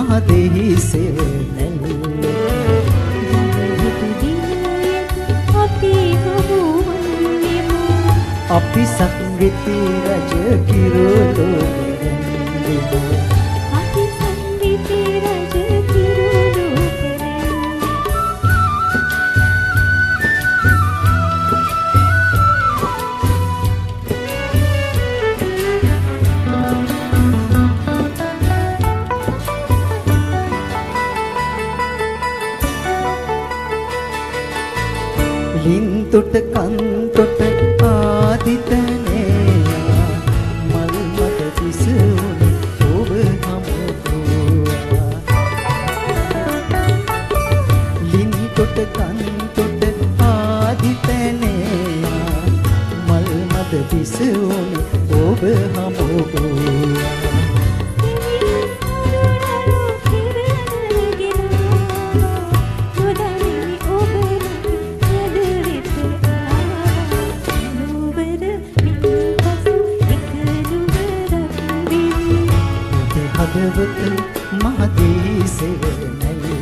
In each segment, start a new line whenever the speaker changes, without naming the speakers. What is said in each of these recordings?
මහදෙහි සෙවණැල්ල අපි සංගීති රජ කිරුළු කරන්නේ
අපි සංගීති රජ කිරුළු
ලින්තොට කන්තොට ආදිතනේ මල් මත පිසුනේ ඔබ හමුදුවා ලින්තොට කන්තොට ආදිතනේ මල් මත පිසුනේ ඔබ හමුදුවා හදවත මහදෙහි සෙවණැල්ල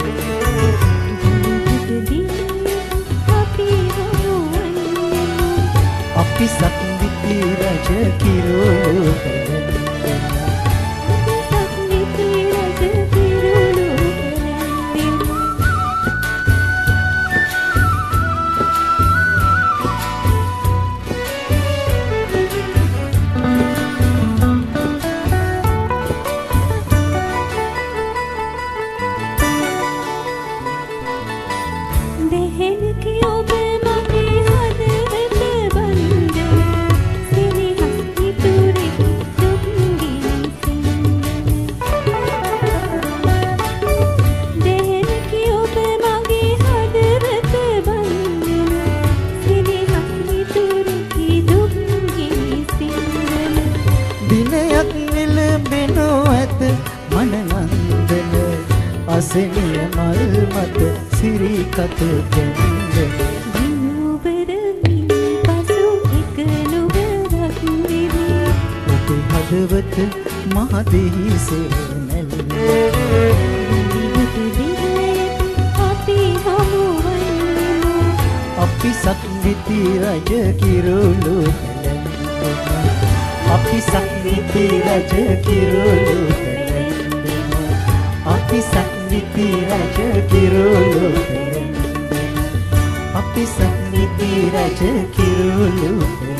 අපි සංගීති රජ කිරුළු දිනයක් නිලඹෙනු ඇත මනනන්දන අසෙනිය මල් මත සිරි කත දෙන්න
දිනුවර මින්පසු එක නුවරක් වෙවි
ඔබේ හදවත මහදෙහි සෙවණැල්ල
අපි හමුවන්නේ
අපි සංගීති රජ කිරුළු අපි සංගීති රජ කිරුළු අපි සංගීති රජ කිරුළු අපි සංගීති රජ කිරුළු